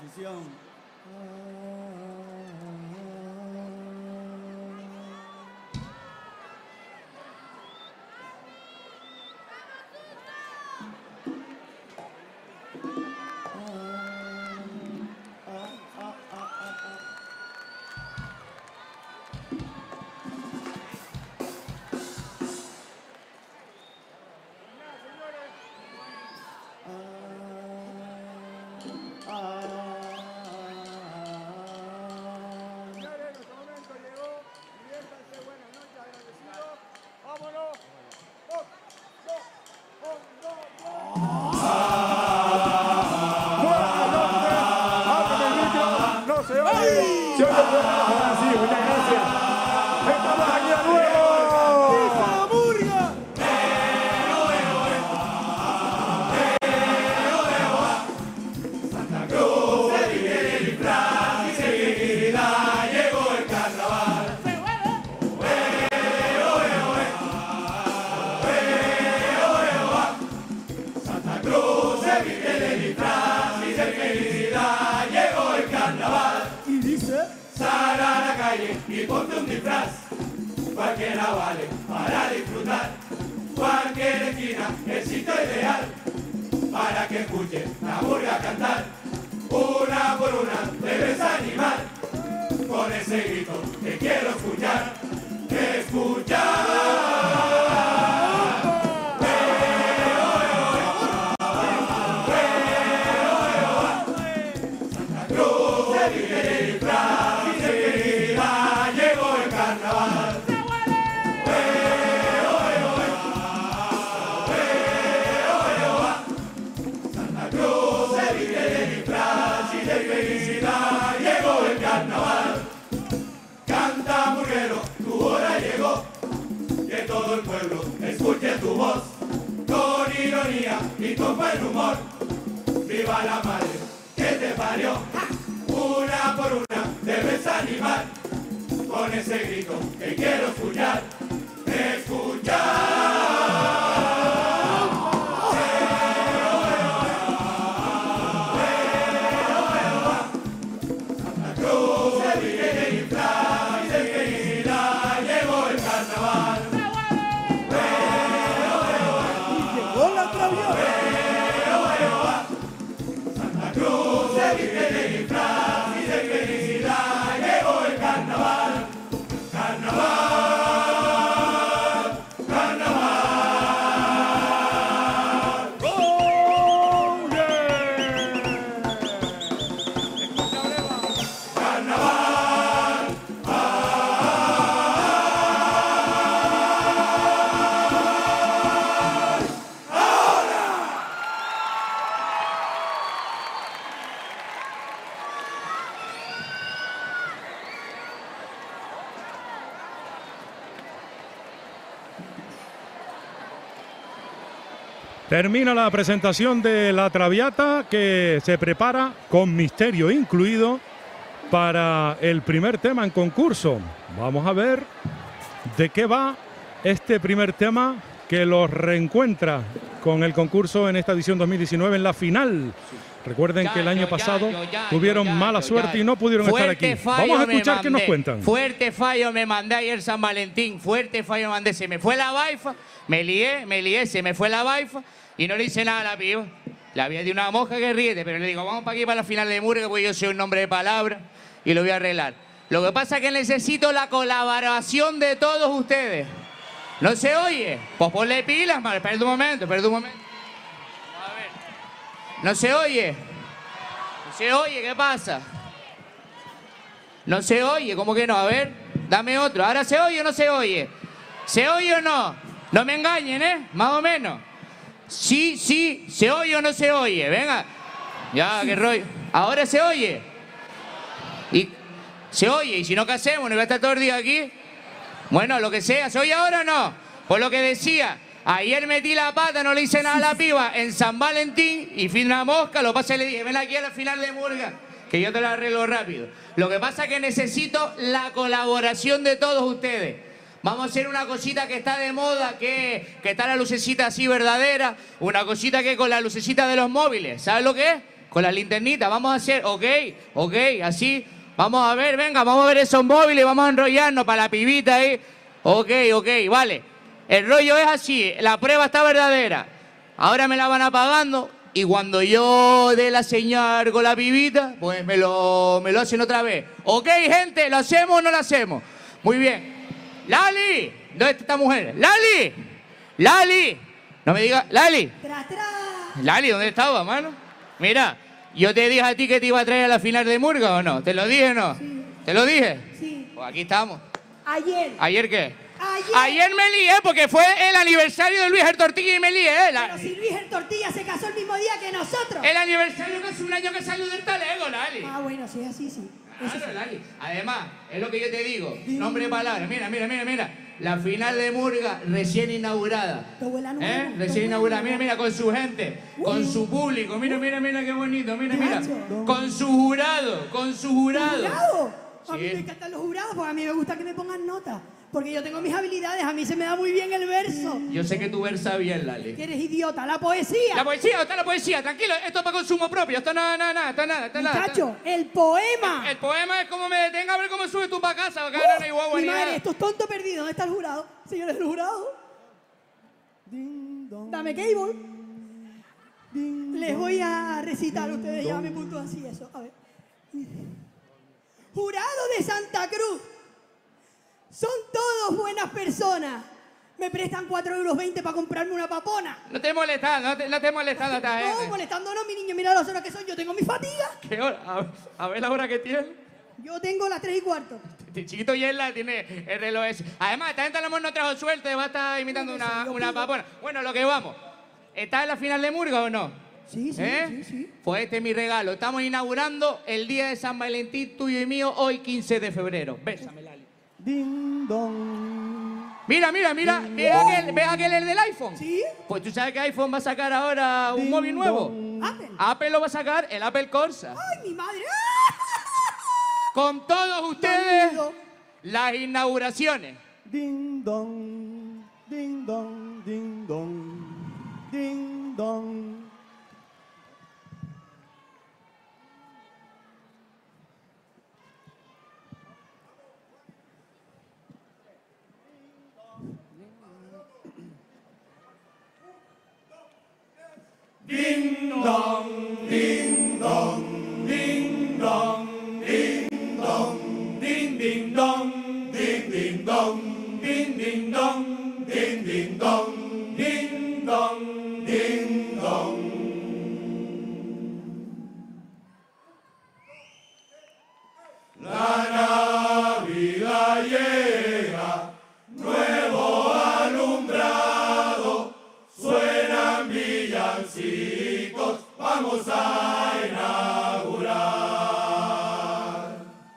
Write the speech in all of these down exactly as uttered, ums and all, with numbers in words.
composición. Y ponte un disfraz, cualquiera vale para disfrutar. Cualquier esquina es sitio ideal para que escuches la murga cantar. Una por una debes animar con ese grito que quiero escuchar. Escuchar. Todo el pueblo escuche tu voz con ironía y con buen humor. ¡Viva la madre que te parió! Una por una debes animar con ese grito que quiero escuchar. ¡Escuchar! Santa Cruz se vive de disfraz y de felicidad llegó el carnaval. Santa Cruz se vive de disfraz y de felicidad llegó el carnaval. Carnaval, carnaval. ¡Oh, yeah! Carnaval. Termina la presentación de La Traviata, que se prepara con misterio incluido para el primer tema en concurso. Vamos a ver de qué va este primer tema que los reencuentra con el concurso en esta edición dos mil diecinueve en la final. Recuerden Ya, que el año yo, ya, pasado yo, ya, tuvieron yo, ya, mala yo, suerte ya. y no pudieron Fuerte estar aquí. fallo Vamos a me escuchar qué nos mandé. cuentan. Fuerte fallo me mandé ayer San Valentín. Fuerte fallo me mandé. Se me fue la baifa, me lié, me lié, se me fue la baifa y no le hice nada a la piba. La vi de una mosca que ríete, pero le digo, vamos para aquí para la final de Murga, porque yo soy un hombre de palabra y lo voy a arreglar. Lo que pasa es que necesito la colaboración de todos ustedes. ¿No se oye? Pues ponle pilas, mal. Espera un momento, espera un momento. A ver. ¿No se oye? ¿No se oye? ¿Qué pasa? ¿No se oye? ¿Cómo que no? A ver, dame otro. ¿Ahora se oye o no se oye? ¿Se oye o no? No me engañen, ¿eh? Más o menos. Sí, sí, ¿se oye o no se oye? Venga. Ya, qué rollo. ¿Ahora se oye? Y se oye, y si no, ¿qué hacemos? ¿No voy a estar todo el día aquí? Bueno, lo que sea. ¿Se oye ahora o no? Pues lo que decía, ayer metí la pata, no le hice nada a la piba en San Valentín y fui una mosca, lo pasé y le dije, ven aquí a la final de Murga, que yo te la arreglo rápido. Lo que pasa es que necesito la colaboración de todos ustedes. Vamos a hacer una cosita que está de moda, que, que está la lucecita así verdadera, una cosita que con la lucecita de los móviles. ¿Sabes lo que es? con la linternita, vamos a hacer, ok, ok, así. Vamos a ver, venga, vamos a ver esos móviles, vamos a enrollarnos para la pibita ahí. Ok, ok, vale. El rollo es así, la prueba está verdadera. Ahora me la van apagando y cuando yo dé la señal con la pibita, pues me lo, me lo hacen otra vez. Ok, gente, ¿lo hacemos o no lo hacemos? Muy bien. Lali, ¿dónde está esta mujer? Lali, Lali, no me digas, Lali. Tra, tra. Lali, ¿dónde estaba, mano? Mira, yo te dije a ti que te iba a traer a la final de Murga o no. ¿Te lo dije o no? Sí. ¿Te lo dije? Sí. Pues aquí estamos. Ayer. ¿Ayer qué? Ayer. Ayer me lié porque fue el aniversario de Luis el Tortilla y me lié. ¿eh? La- Pero si Luis el Tortilla se casó el mismo día que nosotros. El aniversario que hace un año que salió del talego, Lali. Ah, bueno, sí, así sí. Eso Claro, sí. Lali. Además, es lo que yo te digo. Nombre de palabra. Mira, mira, mira, mira. La final de Murga recién inaugurada. Tu abuela nueva, ¿Eh? tu Recién abuela inaugurada. Mira, nueva. mira, con su gente, con su público. Mira, mira, mira qué bonito. Mira, mira. Nacho. Con su jurado, con su jurado. ¿Jurado? A mí Sí. me encantan los jurados porque a mí me gusta que me pongan nota. Porque yo tengo mis habilidades, a mí se me da muy bien el verso. Yo sé que tú versas bien, Lali. Que eres idiota, la poesía. La poesía, está la poesía, tranquilo, esto es para consumo propio, esto nada, nada, nada, esto nada, esto nada. Muchacho, el poema. El poema es como me detenga a ver cómo subes tú para casa, que Uh, ahora no hay guagua mi ni madre, nada. estos tontos perdidos. ¿Dónde está el jurado? Señores del jurado. Dame cable. Les voy a recitar, ustedes ya me puntúan así eso. A ver. Jurado de Santa Cruz. Son todos buenas personas. Me prestan cuatro euros veinte para comprarme una papona. No te molestas, no te, no te molestas a esta No, gente. molestándonos, mi niño. Mira las horas que son. Yo tengo mi fatiga. ¿Qué hora? A ver, a ver la hora que tiene. Yo tengo las tres y cuarto. Este chiquito Yella tiene el reloj ese. Además, esta gente a lo mejor no trajo suerte, va a estar imitando una, una papona. Bueno, lo que vamos. ¿Estás en la final de Murga o no? Sí, sí, ¿Eh? sí, sí. Pues este es mi regalo. Estamos inaugurando el día de San Valentín tuyo y mío hoy quince de febrero. Bésame, Lali. Ding dong. Mira, mira, mira. ¿Ves aquel, ¿ves aquel el del iPhone? ¿Sí? Pues tú sabes que iPhone va a sacar ahora un Ding móvil nuevo. dong. Apple. Apple lo va a sacar, el Apple Corsa. ¡Ay, mi madre! Con todos ustedes, Dormido. las inauguraciones. Ding dong. Ding dong. Ding dong. Ding dong. Ding dong, ding dong, ding dong, ding dong, ding ding dong, ding ding dong, ding ding dong, ding ding dong, ding dong, ding dong. La Navidad llega, nuevo alumbrado, suenan villancicos, vamos a inaugurar.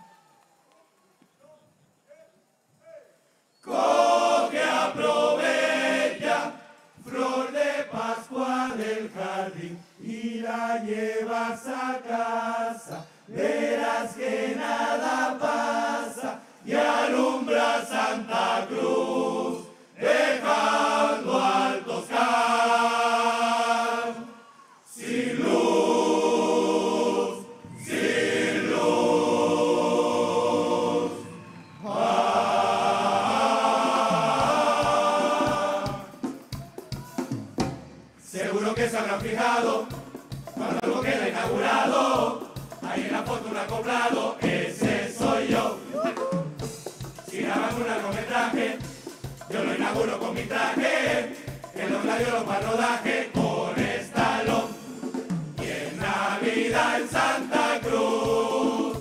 Coge, aprovecha, flor de Pascua del jardín y la llevas a casa. Verás que nada pasa y alumbra Santa Cruz, dejando al Toscar sin luz, sin luz. Ah. Seguro que se habrán fijado cuando algo queda inaugurado. Ahí en la foto un acoplado, ese soy yo. Si graban un largometraje, yo lo inauguro con mi traje. En los gladios para rodaje con estalón. Y en Navidad en Santa Cruz,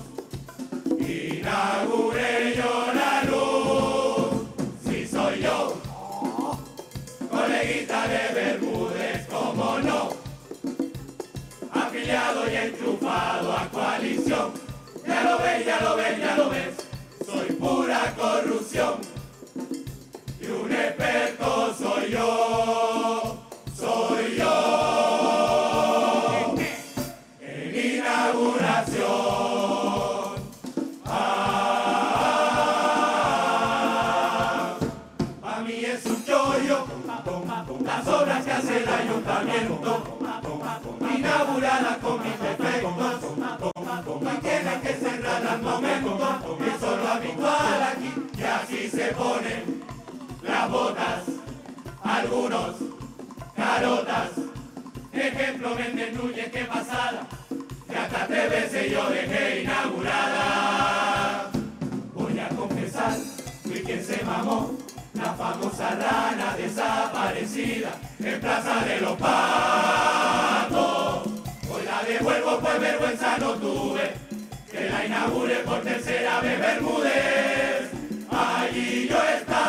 inauguré yo la luz. Si soy yo, coleguita de Bermúdez, cómo no. Afiliado y enchufado a coalición. Ya lo ves, ya lo ves, ya lo ves. Soy pura corrupción. Y un experto soy yo. Soy yo. En inauguración. Ah, a mí es un chollo. Las obras que hace el ayuntamiento. Inaugurada con mi jefe. se ponen las botas, algunos carotas. Ejemplo Méndez Núñez, que pasada, que hasta tres veces yo dejé inaugurada. Voy a confesar, fui quien se mamó la famosa rana desaparecida en Plaza de los Patos. Hoy la devuelvo pues vergüenza no tuve, que la inaugure por tercera vez Bermúdez. Allí yo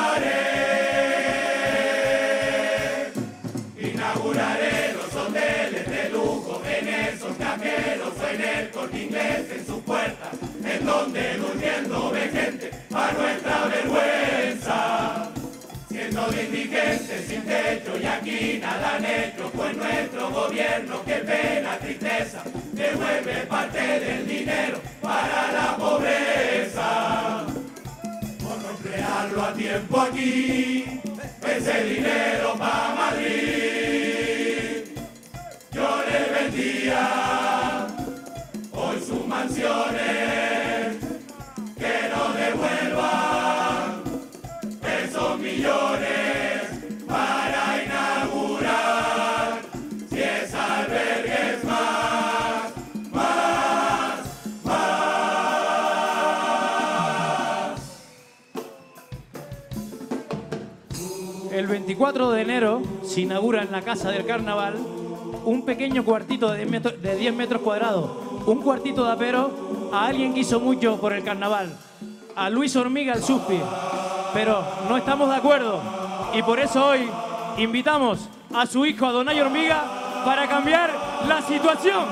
estaré, inauguraré los hoteles de lujo en esos cajeros o en el Corte Inglés en sus puertas, en donde durmiendo ve gente a nuestra vergüenza. Siendo de indigentes sin techo y aquí nada han hecho, pues nuestro gobierno, qué pena, tristeza, devuelve parte del dinero para la pobreza. Por no emplearlo a tiempo aquí, ese dinero va a Madrid. Yo le vendía hoy sus mansiones, que no devuelvan esos millones para inaugurar diez albergues más, más, más. El veinticuatro de enero se inaugura en la Casa del Carnaval un pequeño cuartito de diez metros, de diez metros cuadrados, un cuartito de apero a alguien que hizo mucho por el carnaval, a Luis Hormiga el Suspi. Pero no estamos de acuerdo y por eso hoy invitamos a su hijo, a Donay Hormiga, para cambiar la situación.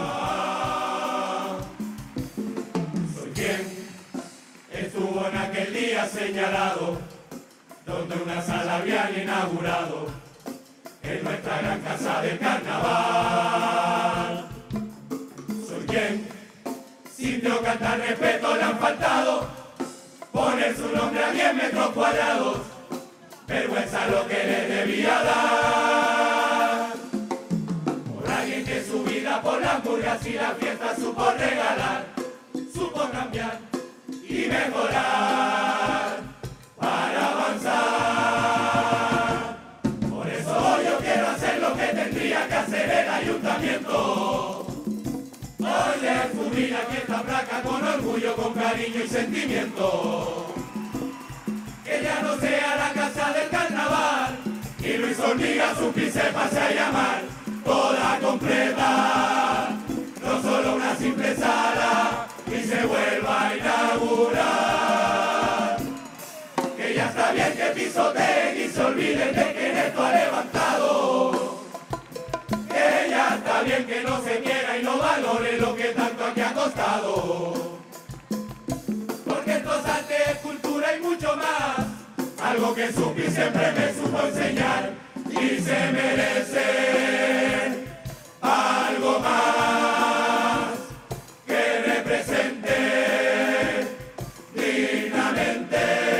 Soy quien estuvo en aquel día señalado, donde una sala habían inaugurado en nuestra gran casa del carnaval. Soy quien sintió que hasta respeto le han faltado, poner su nombre a diez metros cuadrados, vergüenza lo que le debía dar. Por alguien que su vida por las murgas y las fiestas supo regalar, supo cambiar y mejorar para avanzar. Por eso hoy yo quiero hacer lo que tendría que hacer el ayuntamiento. Hoy le fumina aquí esta placa con orgullo, con cariño y sentimiento. Que ya no sea la casa del carnaval y Luis Hormiga su se pase a llamar toda completa, no solo una simple sala y se vuelva a inaugurar. Que ya está bien que pisoteen y se olviden de que esto ha levantado. Que ya está bien que no se quiera y no valore lo que tanto aquí ha costado. Porque esto es arte, cultura y mucho más, algo que Supi siempre me supo enseñar, y se merece algo más que represente dignamente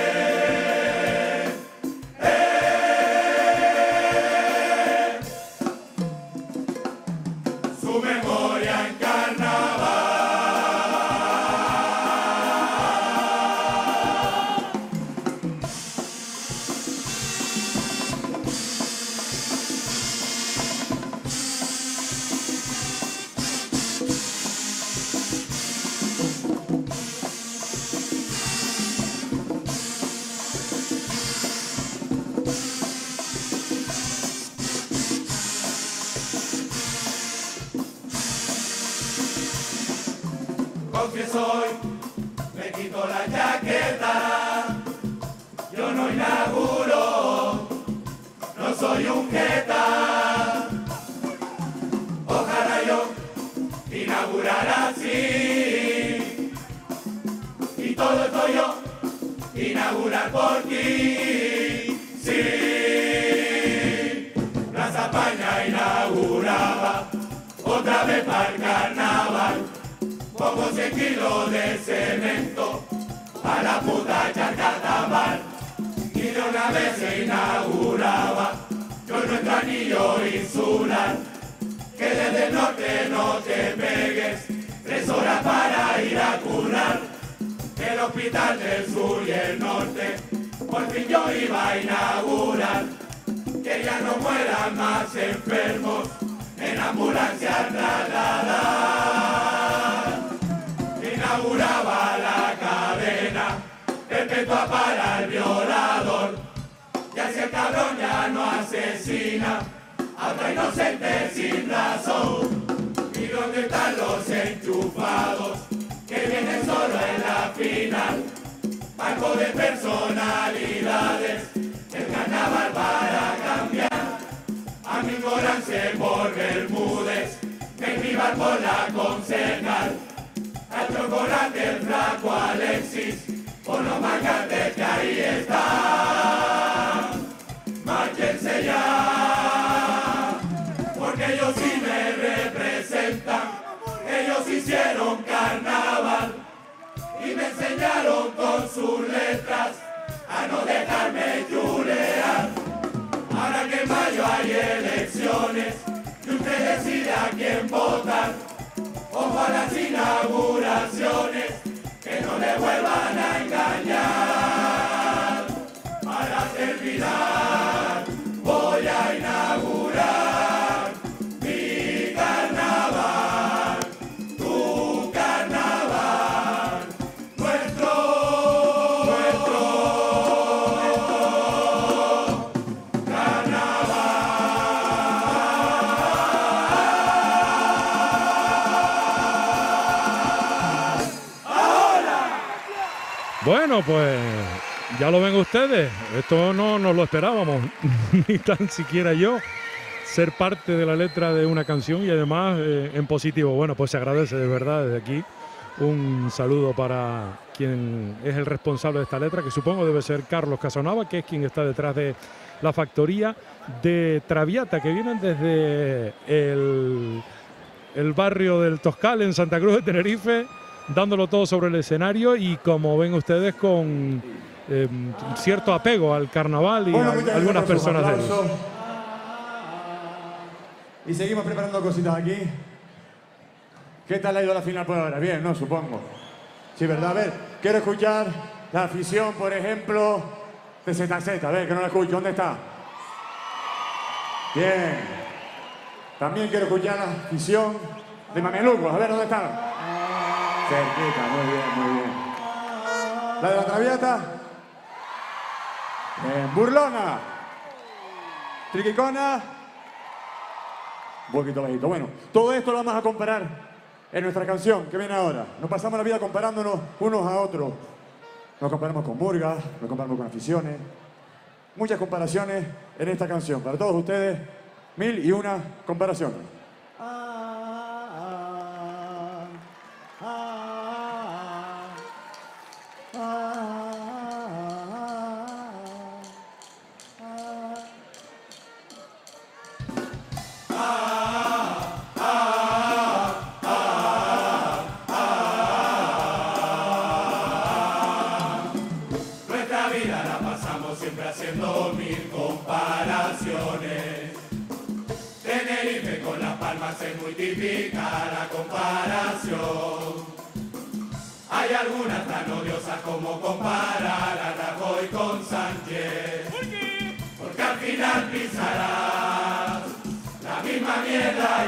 eh, su memoria en carnaval. Confieso hoy, me quito la chaqueta, yo no inauguro, no soy un jeta. Ojalá yo inaugurara así, y todo esto yo inaugurar por ti, sí. Plaza España inauguraba, otra vez para el carnaval. Pongo cien kilos de cemento a la puta charcatamal, y de una vez se inauguraba yo nuestro anillo insular. Que desde el norte no te pegues tres horas para ir a currar. El hospital del sur y el norte por fin yo iba a inaugurar, que ya no mueran más enfermos en ambulancia trasladar. Inauguraba la cadena perpetua para el violador, y así el cabrón ya no asesina a otro inocente sin razón. ¿Y dónde están los enchufados que vienen solo en la final? Banco de personalidades, el carnaval para cambiar. A mi Morance por Bermúdez, Benjibar por la Concejal, al chocolate el flaco Alexis, por los mangantes que ahí están. Márchense ya, porque ellos sí me representan, ellos hicieron carnaval y me enseñaron con sus letras a no dejarme chulear. Ahora que en mayo hay elecciones y usted decide a quién votar, ojo a las inauguraciones, que no le vuelvan a engañar. Para terminar, voy a inaugurar mi carnaval, tu carnaval, nuestro, nuestro Bueno, pues ya lo ven ustedes, esto no nos lo esperábamos, ni tan siquiera yo, ser parte de la letra de una canción y además eh, en positivo. Bueno, pues se agradece de verdad desde aquí. Un saludo para quien es el responsable de esta letra, que supongo debe ser Carlos Casanova, que es quien está detrás de la factoría de Traviata, que vienen desde el, el barrio del Toscal en Santa Cruz de Tenerife, dándolo todo sobre el escenario y, como ven ustedes, con eh, cierto apego al carnaval y bueno, a algunas personas de ellos. Y seguimos preparando cositas aquí. ¿Qué tal ha ido la final por ahora? Bien, ¿no? Supongo. Sí, ¿verdad? A ver, quiero escuchar la afición, por ejemplo, de Z Z. A ver, que no la escucho. ¿Dónde está? Bien. También quiero escuchar la afición de Mamelucos. A ver, ¿dónde están? Cerquita, muy bien, muy bien. La de la Traviata. Bien. Burlona. Triquicona. Un poquito bajito. Bueno, todo esto lo vamos a comparar en nuestra canción que viene ahora. Nos pasamos la vida comparándonos unos a otros. Nos comparamos con murgas, nos comparamos con aficiones. Muchas comparaciones en esta canción. Para todos ustedes, mil y una comparaciones. Se multiplica la comparación. Hay algunas tan odiosas como comparar a Rajoy con Sánchez. Porque al final pisarás la misma mierda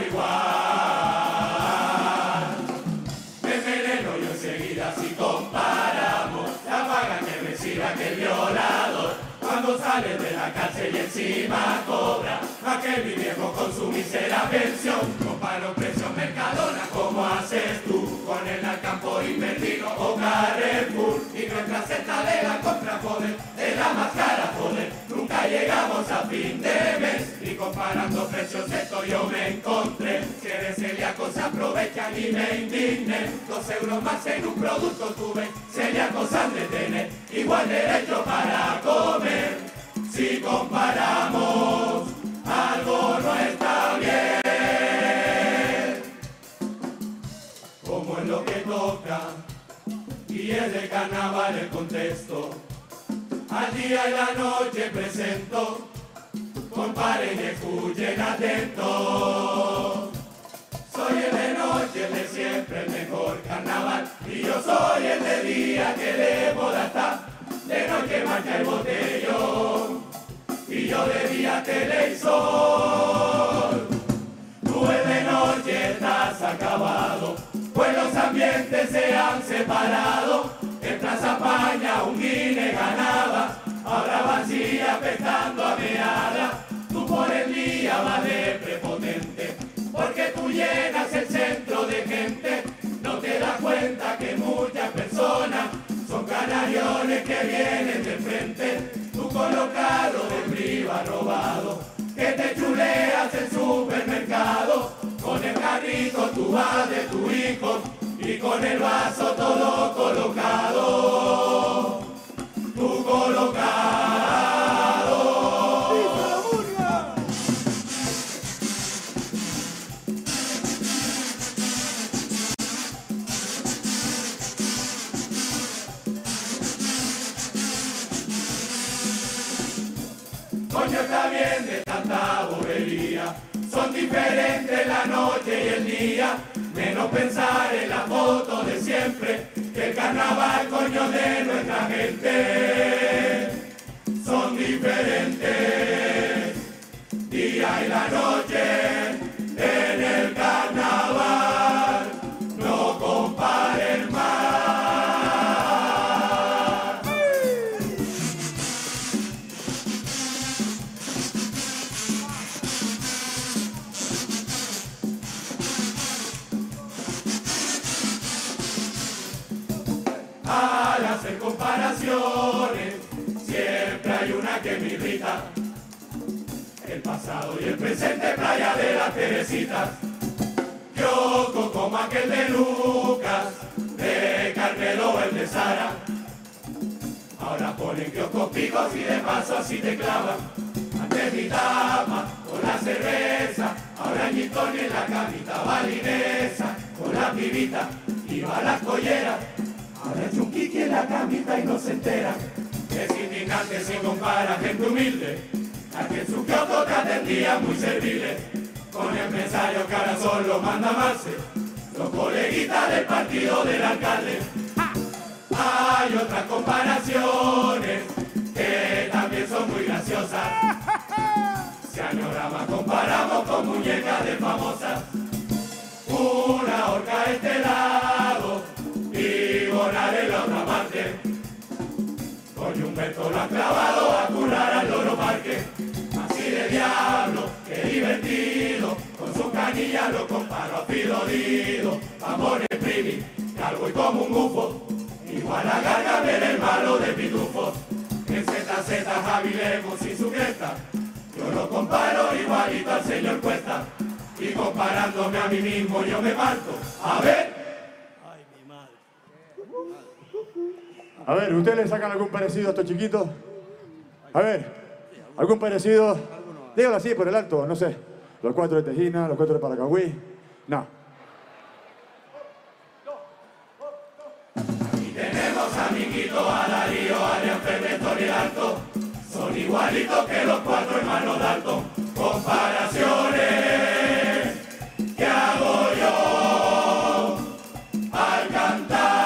igual. Me enveneno yo enseguida si comparamos la paga que recibe aquel violador cuando sale de la cárcel y encima cobra más que mi viejo con su mísera pensión. Comparo precios Mercadona, como haces tú con el Alcampo Invertino o Carrefour. Y nuestra cesta de la compra, joder, de la más cara, joder, nunca llegamos a fin de mes. Y comparando precios esto yo me encontré que de celíacos se aprovechan y me indigné. Dos euros más en un producto tuve, celíacos han de tener igual derecho para comer. Si comparamos, algo no está bien. Como es lo que toca, y es de carnaval el contexto, al día y la noche presento, comparen y escuchen atentos. Soy el de noche, el de siempre, el mejor carnaval, y yo soy el de día que de moda está. de noche marcha el botellón, y yo de día televisor. Tú el de noche estás acabado, pues los ambientes se han separado. En Plaza España un guine ganaba, ahora vacía apestando a meada. Tú por el día vas de prepotente, porque tú llenas el centro de gente. No te das cuenta que muchas personas son canariones que vienen de frente. Tú con los carros de priva robado, que te chuleas el supermercado. Con el carrito tú vas de tu hijo y con el vaso todo colocado. Tú colocado. ¡Viva la murga! Coño, está bien de tanta bobería. Son diferentes la noche y el día. Menos pensar en la foto de siempre, que el carnaval, coño, de nuestra gente. Son diferentes. Día y la noche en el carnaval. No comparen más. Al hacer comparaciones, siempre hay una que me irrita. El pasado y el presente, playa de las Teresitas. Kiosco como aquel de Lucas, de Carmelo el de Sara. Ahora ponen kioscos picos y de paso así te clavan. Antes mi dama con la cerveza, ahora Gitoni en la camita balinesa. Con la pibita iba a las colleras. Ahora es un kiki en la camita y no se entera. Es indignante si compara gente humilde a que en su kiosco te atendía muy servible. Con empresarios que ahora solo manda amarse, los coleguitas del partido del alcalde. Hay otras comparaciones que también son muy graciosas. Si añorama comparamos con muñecas de famosas. Una horca a este lado y volar en la otra parte. Coño, Humberto lo ha clavado a currar al Loro Parque. Así de diablo, qué divertido. Con sus canillas lo comparo a Filodido. Amores primi, calvo y como un bufo. Igual a Gargamel el malo de pitufo. En Z Z Javi Lemos y su cresta. Yo lo comparo igualito al señor Cuesta. Y comparándome a mí mismo yo me parto. A ver. A ver, ¿ustedes le sacan algún parecido a estos chiquitos? A ver, ¿algún parecido? Dígalo así, por el alto, no sé. Los cuatro de Tejina, los cuatro de Paracagüí. No. Y tenemos amiguitos a Darío, Adrián, Ferreto y el Alto. Son igualitos que los cuatro hermanos Dalton. Comparaciones que hago yo al cantar.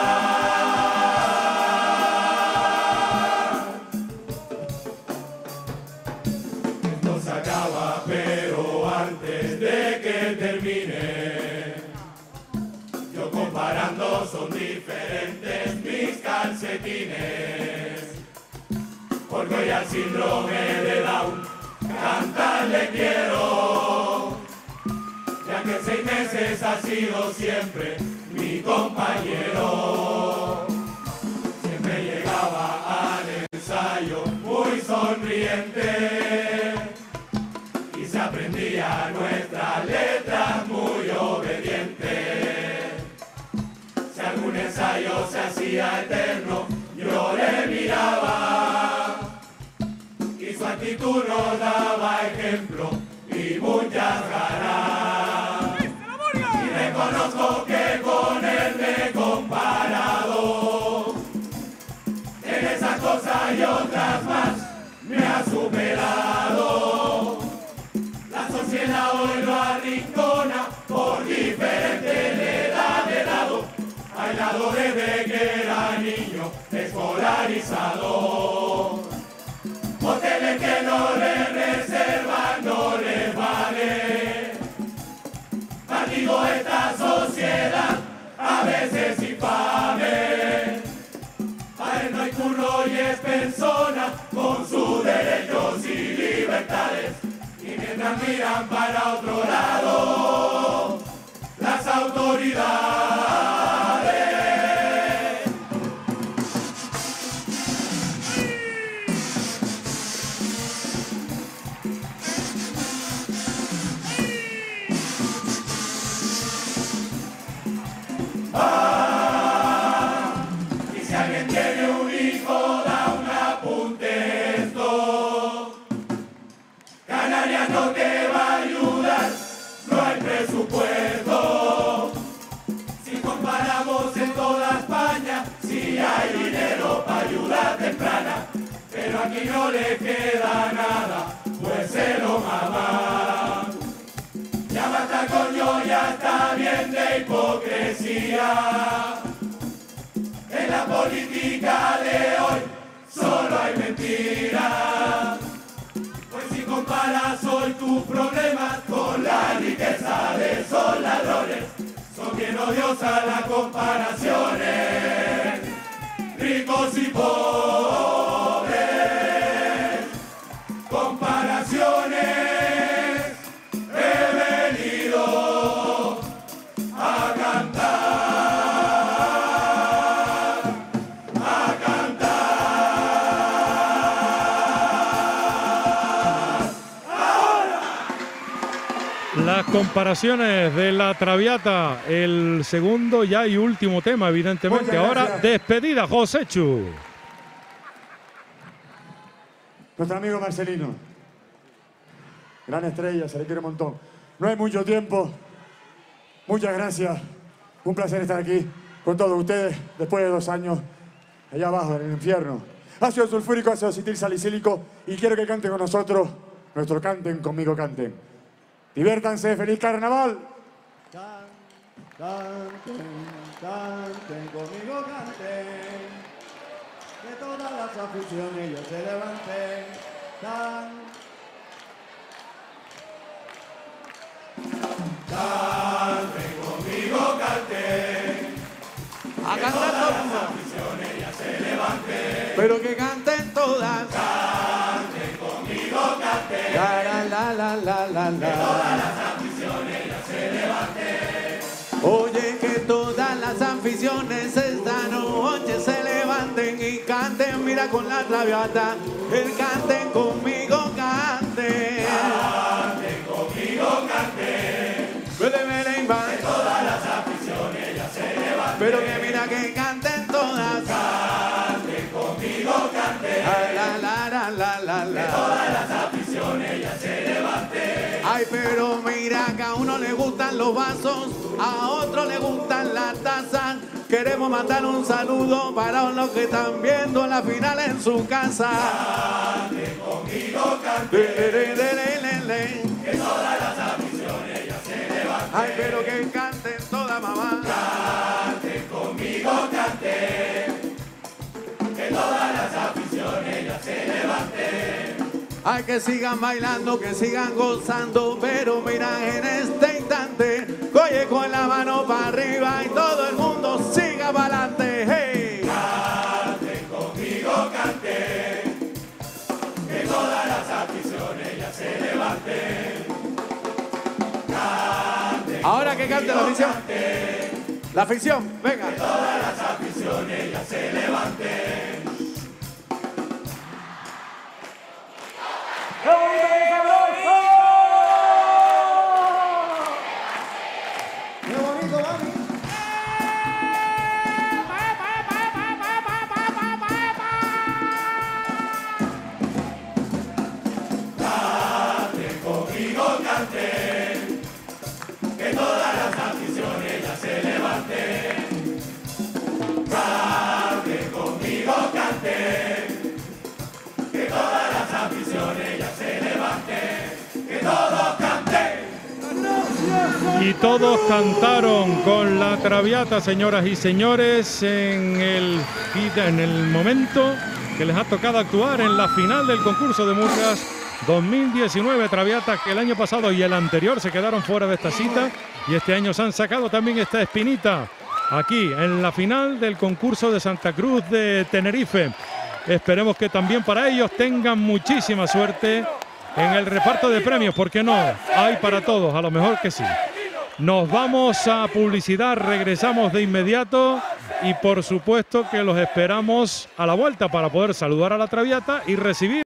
Esto se acaba, pero antes de que termine, yo comparando son diferentes mis calcetines. Porque hoy al síndrome de Down cantar le quiero, ya que seis meses ha sido siempre mi compañero. Siempre llegaba al ensayo muy sonriente y se aprendía nuestras letras muy obediente. Si algún ensayo se hacía eterno, yo le miraba y su actitud nos daba ejemplo y muchas ganas. Y reconozco que con él me he comparado. En esas cosas y otras más me ha superado. La sociedad hoy lo arrincona por diferente le da de lado. Bailado desde que era niño, escolarizado. miran para otro lado las autoridades. Ah, y si alguien tiene un hijo, da un apunte esto. Canarias no te va a ayudar, no hay presupuesto. Si comparamos en toda España, sí hay dinero para ayuda temprana, pero aquí no le queda nada, pues se lo mamá. Ya basta coño, ya está bien de hipocresía. En la política de hoy solo hay mentira. Pues si comparas hoy tus problemas con la riqueza de esos ladrones, son bien odiosas las comparaciones. Ricos y pobres, comparaciones. He venido a cantar, a cantar. Ahora. Las comparaciones de La Traviata, el segundo ya y último tema, evidentemente. Muchas Ahora, gracias. despedida, Josechu. Nuestro amigo Marcelino. Gran estrella, se le quiere un montón. No hay mucho tiempo. Muchas gracias. Un placer estar aquí con todos ustedes después de dos años allá abajo en el infierno. Ácido sulfúrico, ácido acetil salicílico, y quiero que canten con nosotros. Nuestro canten, conmigo canten. Diviértanse, feliz carnaval. Can- Canten, canten, conmigo canten, que todas las aficiones ya se levanten. Can- Canten conmigo, canten. A cantar todo el mundo. Pero que canten todas. Canten conmigo, canten. La la la la la la la. Todas las aficiones ya se levanten. Oye, que todas las aficiones esta noche se levanten y canten, mira con La Traviata, el canten conmigo, canten. Canten conmigo, canten. Vele, vele, va. Todas las aficiones ya se levanten. Pero que mira que canten todas. Canten conmigo, canten. La la la la la la. Todas las aficiones ya se levanten. Ay, pero mira que a uno le gustan los vasos, a otro le gustan las tazas. Queremos mandar un saludo para los que están viendo la final en su casa. Canten conmigo, canten. Le, le, le, le, le, le. Que todas las aficiones ya se levanten. Ay, pero que canten toda mamá. Canten conmigo, canten. Que todas las aficiones ya se levanten. Ay, que sigan bailando, que sigan gozando, pero mira en este instante, oye con la mano para arriba y todo el mundo siga para adelante. Hey. Canten conmigo, canten. Que todas las aficiones ya se levanten. Canten. Ahora que cante la afición. La afición, venga. Que todas las aficiones ya se levanten. ¡Qué bonito, mami! Canten conmigo, canten. Que todas las aficiones ya se levanten. Canten conmigo, canten. Que todas las aficiones ya se levanten. Que todos canten. Y todos cantaron con La Traviata, señoras y señores, en el, en el momento que les ha tocado actuar en la final del concurso de Murgas dos mil diecinueve. Traviata que el año pasado y el anterior se quedaron fuera de esta cita y este año se han sacado también esta espinita aquí en la final del concurso de Santa Cruz de Tenerife. Esperemos que también para ellos tengan muchísima suerte en el reparto de premios, ¿por qué no? Hay para todos, a lo mejor que sí. Nos vamos a publicidad, regresamos de inmediato y por supuesto que los esperamos a la vuelta para poder saludar a la Traviata y recibir